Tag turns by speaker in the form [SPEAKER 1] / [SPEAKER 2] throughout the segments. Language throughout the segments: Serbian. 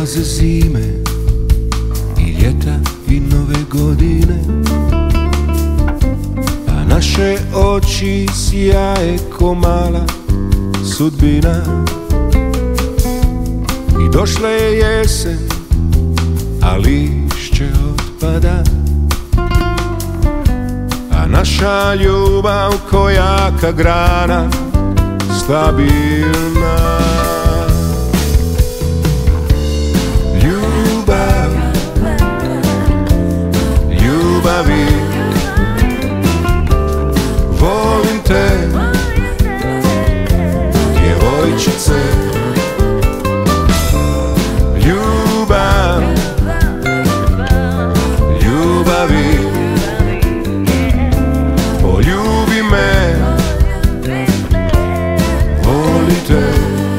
[SPEAKER 1] Dolaze zime i ljeta i nove godine, a naše oči sjaje ko mala sudbina. I došla je jesen, a lišće otpada, a naša ljubav ko jaka grana, stabilna. Ljubav, ljubavi, volim te, djevojčice. Ljubav, ljubavi, poljubi me, voli te.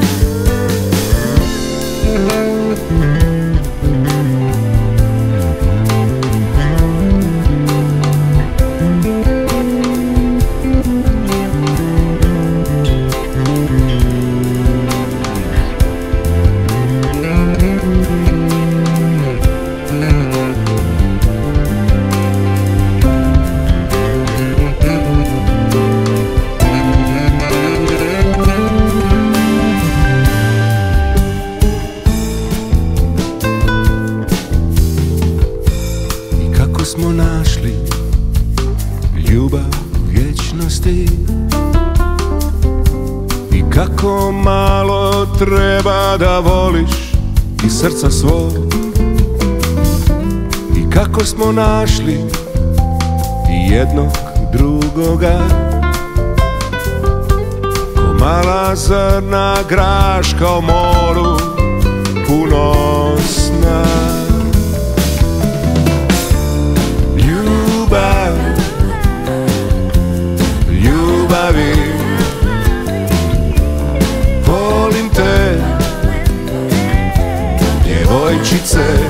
[SPEAKER 1] Smo našli ljubav vječnosti i kako malo treba da voliš iz srca svog, i kako smo našli jednog drugoga, ko mala zrna graška u moru puno sna. Ljubavi, volim te, djevojčice.